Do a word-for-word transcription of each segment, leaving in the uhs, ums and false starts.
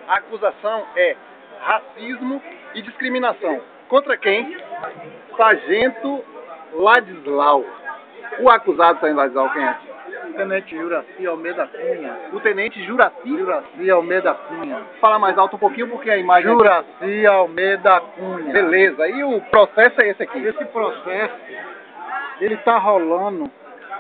A acusação é racismo e discriminação. Contra quem? Sargento Ladislau. O acusado, Sargento Ladislau, quem é? Tenente Juraci Almeida Cunha. O Tenente Juraci? Juraci Almeida Cunha. Fala mais alto um pouquinho porque a imagem... Juraci Almeida Cunha. Beleza. E o processo é esse aqui? Esse processo, ele está rolando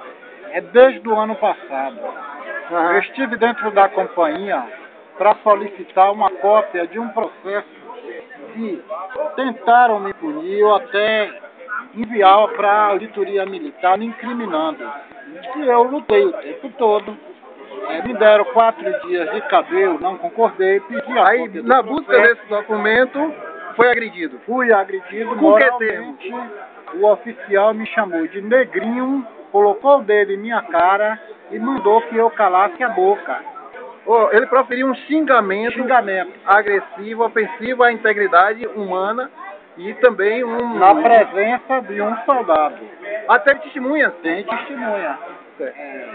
é desde o ano passado. Uhum. Eu estive dentro da companhia para solicitar uma cópia de um processo que tentaram me punir ou até enviar para a auditoria militar me incriminando. Que eu lutei o tempo todo. É, me deram quatro dias de cabelo, não concordei, pedi a Aí, na busca desse documento, foi agredido? Fui agredido Com moralmente. Que termo? O oficial me chamou de negrinho, colocou o dedo em minha cara e mandou que eu calasse a boca. Oh, ele proferiu um xingamento, xingamento agressivo, ofensivo à integridade humana e também um... Na presença de um soldado. Até testemunhas? Tem testemunha. É,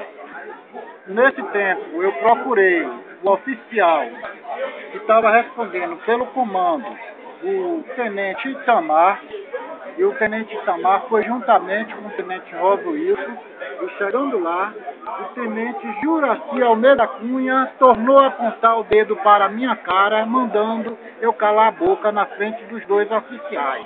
nesse tempo eu procurei o oficial que estava respondendo pelo comando, o Tenente Itamar, e o Tenente Itamar foi juntamente com o Tenente Rosa Wilson, e chegando lá, o Tenente Juraci Almeida Cunha tornou a apontar o dedo para a minha cara, mandando eu calar a boca na frente dos dois oficiais.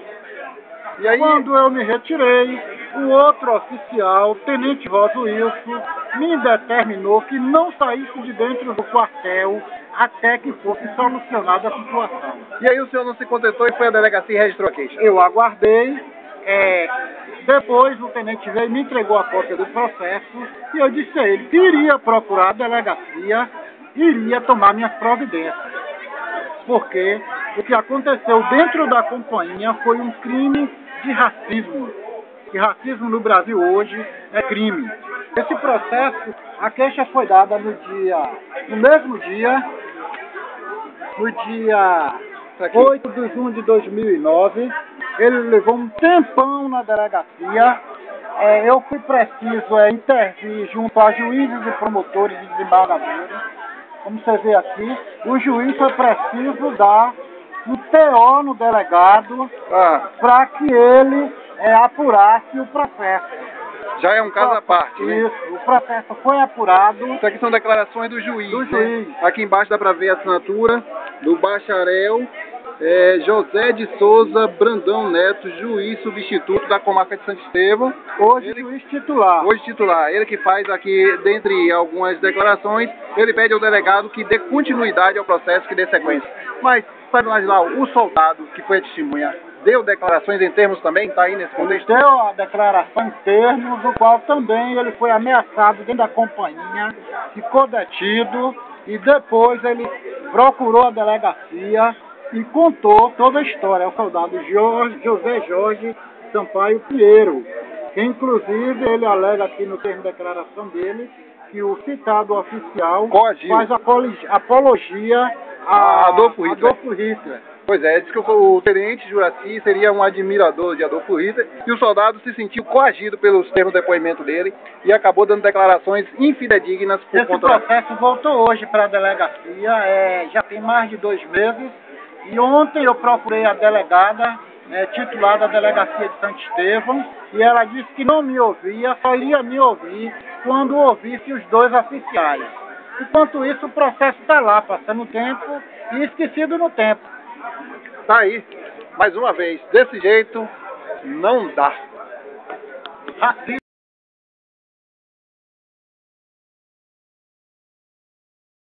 E aí, quando eu me retirei, o outro oficial, o Tenente Rosa Wilson, me determinou que não saísse de dentro do quartel até que fosse solucionada a situação. E aí o senhor não se contentou e foi à delegacia e registrou a queixa? Eu aguardei. É, depois o tenente veio e me entregou a cópia do processo e eu disse a ele que iria procurar a delegacia, iria tomar minhas providências. Porque o que aconteceu dentro da companhia foi um crime de racismo. E racismo no Brasil hoje é crime. Esse processo, a queixa foi dada no dia, no mesmo dia, no dia oito de junho de dois mil e nove. Ele levou um tempão na delegacia. É, eu fui preciso é, intervir junto a juízes e promotores e desembargadores. Como você vê aqui, o juiz foi preciso dar um T O no delegado ah. para que ele é, apurasse o processo. Já é um caso à parte, né? Isso, o processo foi apurado. Isso aqui são declarações do juiz. Do né? juiz. Aqui embaixo dá para ver a assinatura do bacharel é, José de Souza Brandão Neto, juiz substituto da comarca de Santo Estevão. Hoje ele, juiz titular. Hoje titular. Ele que faz aqui, dentre algumas declarações, ele pede ao delegado que dê continuidade ao processo, que dê sequência. Mas, sabe lá, o soldado que foi a testemunha, deu declarações em termos também? Está aí nesse contexto? Ele deu a declaração em termos, do qual também ele foi ameaçado dentro da companhia, ficou detido e depois ele procurou a delegacia e contou toda a história. É o soldado Jorge, José Jorge Sampaio Pinheiro, que inclusive ele alega aqui no termo de declaração dele que o citado oficial Coagiu. faz apologia a Adolfo Hitler. Adolfo Hitler. Pois é, diz que o tenente Juraci seria um admirador de Adolfo Hitler e o soldado se sentiu coagido pelos termos de depoimento dele e acabou dando declarações infidedignas por Esse conta... Esse processo voltou hoje para a delegacia, é, já tem mais de dois meses, e ontem eu procurei a delegada, é, titular da delegacia de Santo Estevão, e ela disse que não me ouvia, só iria me ouvir quando ouvisse os dois oficiais. Enquanto isso, o processo está lá, passando o tempo e esquecido no tempo. Tá aí, mais uma vez, desse jeito, não dá. Racismo.